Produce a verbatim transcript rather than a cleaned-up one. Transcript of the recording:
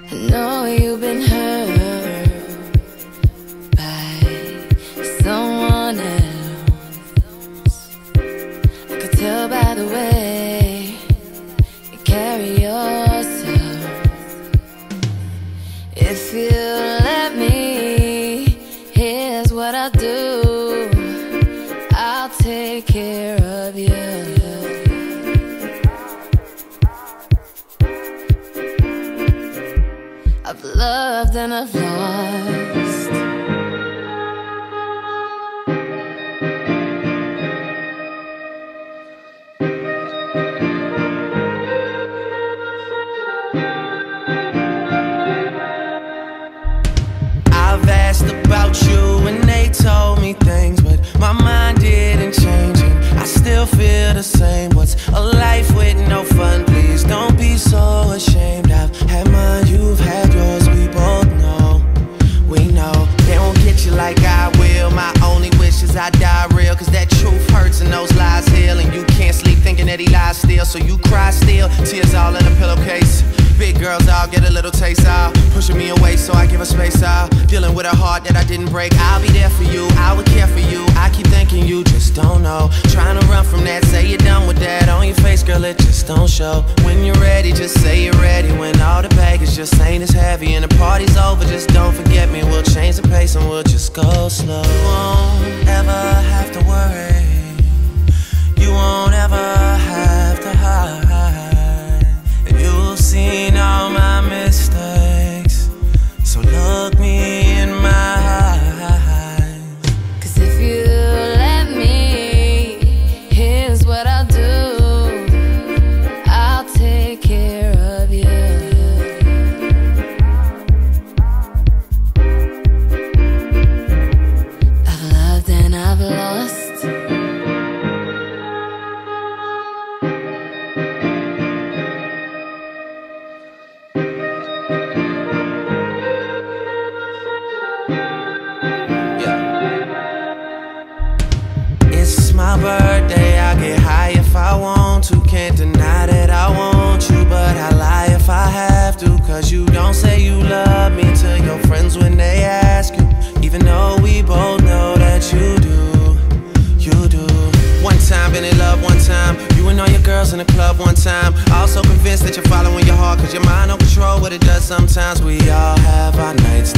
I know you've been hurt by someone else. I could tell by the way you carry yourself. If you let me, here's what I'll do. I'll take care of you. I've loved and I've lost. I've asked about you and they told me things, but my mind didn't change and I still feel the same. What's a life with no fun? Please don't be so ashamed. I've had mine, you've had yours, we both know. We know they won't get you like I will. My only wish is I die real, cause that truth hurts and those lies heal. And you can't sleep thinking that he lies still, so you cry still, tears all in a pillowcase. Big girls, I'll get a little taste out, pushing me away so I give her space out. Dealing with a heart that I didn't break. I'll be there for you, I would care for you. I keep thinking you just don't know. Trying to run from that, say you're done with that. On your face, girl, it just don't show. When you're ready, just say you're ready. When all the baggage just ain't as heavy and the party's over, just don't forget me. We'll change the pace and we'll just go slow. You won't ever have to worry. You won't ever have to hide. You've seen all my mistakes, so look me in my eyes. Cause if you let me, here's what I'll do. I'll take care of you. I've loved and I've lost. It's my birthday, I get high if I want to. Can't deny that I want you, but I lie if I have to. Cause you don't say you love me to your friends when they ask you, even though we both know that you do, you do. One time, been in love one time. You and all your girls in the club one time. Also convinced that you're following your heart, cause your mind don't control what it does sometimes. We all have our nights,